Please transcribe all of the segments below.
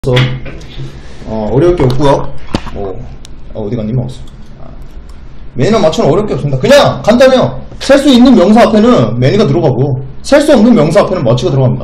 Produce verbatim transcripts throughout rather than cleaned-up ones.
어, 어려울 게 없고요. 뭐 어, 어디 갔니? 먹었어. 매니랑 맞추는 어려울 게 없습니다. 그냥 간단해요. 셀 수 있는 명사 앞에는 매니가 들어가고 셀 수 없는 명사 앞에는 머치가 들어갑니다.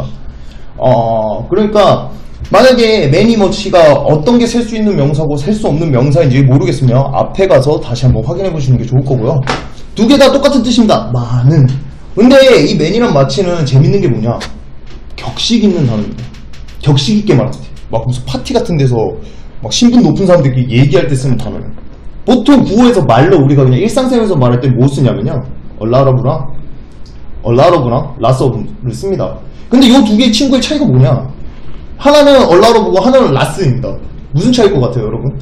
어, 그러니까 만약에 매니 머치가 어떤 게 셀 수 있는 명사고 셀 수 없는 명사인지 모르겠으면 앞에 가서 다시 한번 확인해 보시는 게 좋을 거고요. 두 개 다 똑같은 뜻입니다. 많은. 근데 이 매니랑 마치는 재밌는 게 뭐냐? 격식 있는 단어입니다. 격식 있게 말하는데 막 무슨 파티 같은 데서 막 신분 높은 사람들끼리 얘기할 때 쓰는 단어예요. 보통 구어에서 말로 우리가 그냥 일상생활에서 말할 때 뭐 쓰냐면요, 얼라러브랑 얼라러브랑 라스어브를 씁니다. 근데 이 두 개의 친구의 차이가 뭐냐? 하나는 얼라러브고 하나는 라스입니다. 무슨 차이일 것 같아요, 여러분?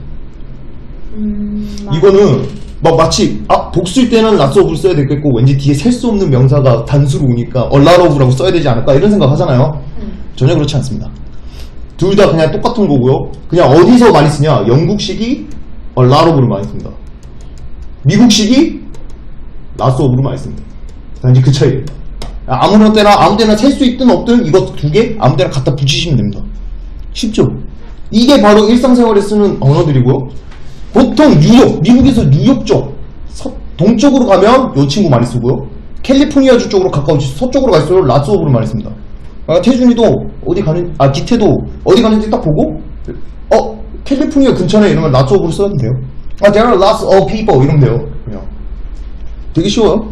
음, 이거는 막 마치 아 복수일 때는 라스어브를 써야 되겠고 왠지 뒤에 셀 수 없는 명사가 단수로 오니까 얼라러브라고 써야 되지 않을까 이런 생각 하잖아요. 음. 전혀 그렇지 않습니다. 둘 다 그냥 똑같은 거고요. 그냥 어디서 많이 쓰냐? 영국식이 얼라러브를 많이 씁니다. 미국식이 라스어브를 많이 씁니다. 단지 그 차이예요. 아무나 때나 아무 때나 셀 수 있든 없든 이거 두 개 아무 때나 갖다 붙이시면 됩니다. 쉽죠? 이게 바로 일상생활에 쓰는 언어들이고요. 보통 뉴욕, 미국에서 뉴욕 쪽 서, 동쪽으로 가면 이 친구 많이 쓰고요. 캘리포니아주 쪽으로 가까워지서 서쪽으로 갈수록 라스어브를 많이 씁니다. 아, 태준이도 어디 가는, 아, 기태도 어디 가는지 딱 보고, 어, 캘리포니아 근처네 이러면 라스어브를 써야 돼요. 아, there are lots of people 이러면 돼요. 그냥. 되게 쉬워요.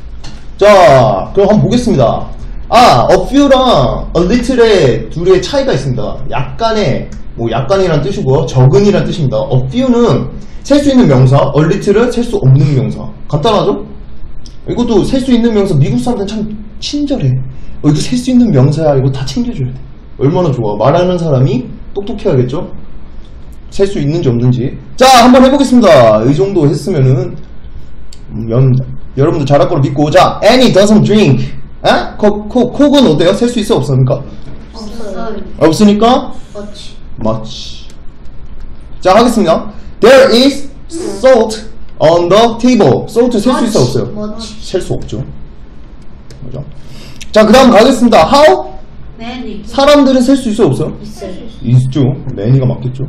자, 그럼 한번 보겠습니다. 아, a few랑 a little의 둘의 차이가 있습니다. 약간의, 뭐, 약간이란 뜻이고요. 적은이란 뜻입니다. a few는 셀 수 있는 명사, a little은 셀 수 없는 명사. 간단하죠? 이것도 셀 수 있는 명사, 미국 사람들은 참 친절해. 어, 이거 셀 수 있는 명사야. 이거 다 챙겨줘야 돼. 얼마나 좋아. 말하는 사람이 똑똑해야겠죠? 셀 수 있는지 없는지. 자, 한번 해보겠습니다. 이 정도 했으면은, 음, 여러분들 잘할 거로 믿고. 자, Annie doesn't drink. 에? 코, 코, 콕은 어때요? 셀 수 있어? 없습니까? 없어요. 없으니까? much. much. 자, 하겠습니다. There is salt on the table. salt 셀 수 있어? 없어요? much. 셀 수 없죠. 그죠? 자, 그 다음 가겠습니다. How? many. 사람들은 셀 수 있어요? 없어요? 있어요. 있죠. many가 맞겠죠.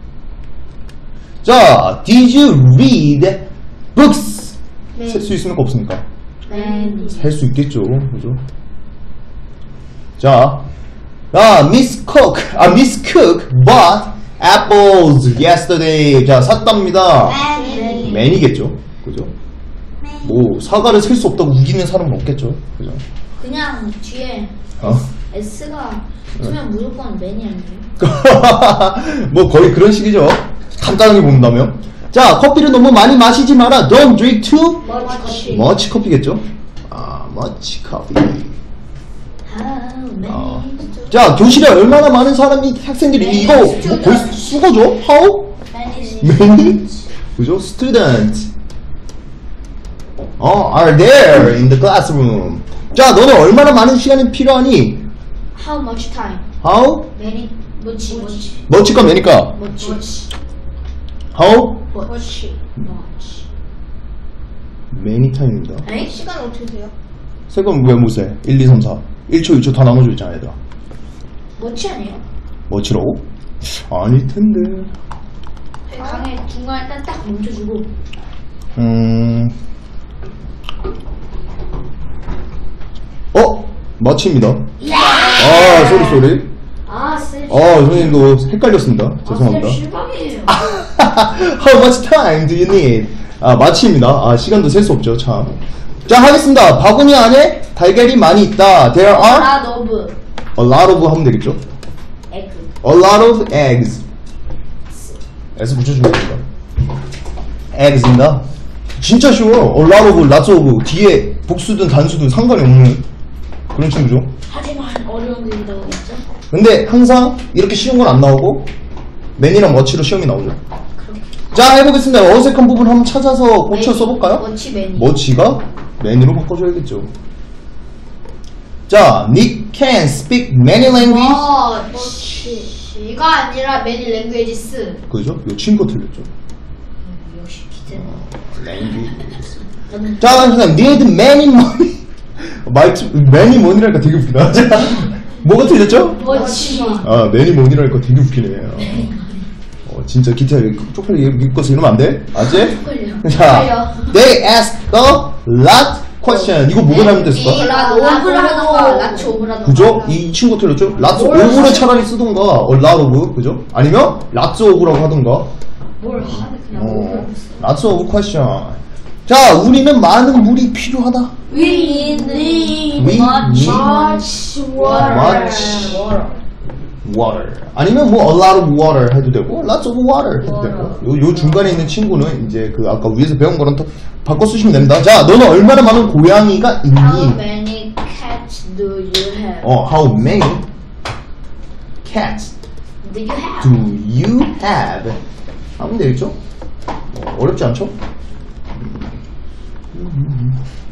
자, did you read books? 셀 수 있습니까? 없습니까? many. 셀 수 있겠죠. 그죠? 자, 아, Miss Cook, 아, Miss Cook bought apples yesterday. 자, 샀답니다. many. many겠죠. 그죠? 뭐, 사과를 셀 수 없다고 우기는 사람은 없겠죠. 그죠? 그냥 뒤에 어? S가 쓰면 무조건 many 아니에요? 뭐 거의 그런 식이죠. 간단하게 본다면. 자, 커피를 너무 많이 마시지 마라. Don't drink too much. much 커피겠죠. 아, much coffee. How many? 어. 자, 교실에 얼마나 많은 사람이 학생들이 이거 뭐 거의 수거죠? How many? 그죠? Students 어, are there in the classroom. 자, 너는 얼마나 많은 시간이 필요하니? How much time? How many. much. much. much가 몇이니까? much. How much. much. many time입니다. 에이? 시간 어떻게 돼요? 세금 왜 못세? 일, 이, 삼, 사. 일 초, 이 초 다 나눠져 있잖아, 얘들아. much 아니에요? 뭐치라고? 아닐 텐데. 강에 중간에 딱, 딱 멈춰주고. 음. 어? 마치입니다. 아, 쏘리, 쏘리. 아, 쌤. 아, 선생님도 헷갈렸습니다. 죄송합니다. 아, 쌤 실망이에요. How much time do you need? 아, 마치입니다. 아, 시간도 셀 수 없죠, 참. 자, 하겠습니다. 바구니 안에 달걀이 많이 있다. There are 아, 너브. a lot of 하면 되겠죠? 에그. A lot of eggs. S 붙여주면 됩니다. eggs입니다. 진짜 쉬워요. A lot of, lots of. 뒤에 복수든 단수든 상관이 없는 그런 친구죠. 하지만 어려운 게 나오겠죠? 근데 항상 이렇게 쉬운 건 안 나오고 맨이랑 머치로 시험이 나오죠. 그렇게. 자, 해보겠습니다. 어색한 부분 한번 찾아서 고쳐 써볼까요? 머치 매니. 머치가 맨으로 바꿔줘야겠죠. 자, Nick can speak many languages. 어, 머치가 아니라 매니 랭귀에지스. 그죠? 요 친구 틀렸죠. 음, 역시 기대는. languages. 자, 다음 need many money. 말투 many money라니까 되게 웃기다. 자, 뭐가 틀렸죠? 뭐지? 아, many money라니까 되게 웃기네. 어, 진짜 기타 쪽팔리 믿고서 이러면 안 돼? 알지? 자, they ask a lot question. 이거 뭐가 잘못됐을까? 라 오브를 하던가 라츠 오브를 하던가. 그죠? 이 친구 틀렸죠? lots of를 차라리 쓰던가, or lot of, 그죠? 아니면 lots of라고 하던가. 뭘 하네 그냥 어, 오브를 lots of question. 자, 우리는 많은 물이 필요하다. We need We much, need much water. much water. 아니면 뭐 a lot of water 해도 되고, lots of water 해도 되고. 요, 요 중간에 있는 친구는 이제 그 아까 위에서 배운 거랑 또 바꿔 쓰시면 됩니다. 자, 너는 얼마나 많은 고양이가 있니? How many cats do you have? 어, how many cats Do you have? do you have? 하면 되겠죠? 어, 어렵지 않죠? 음, 음, 음.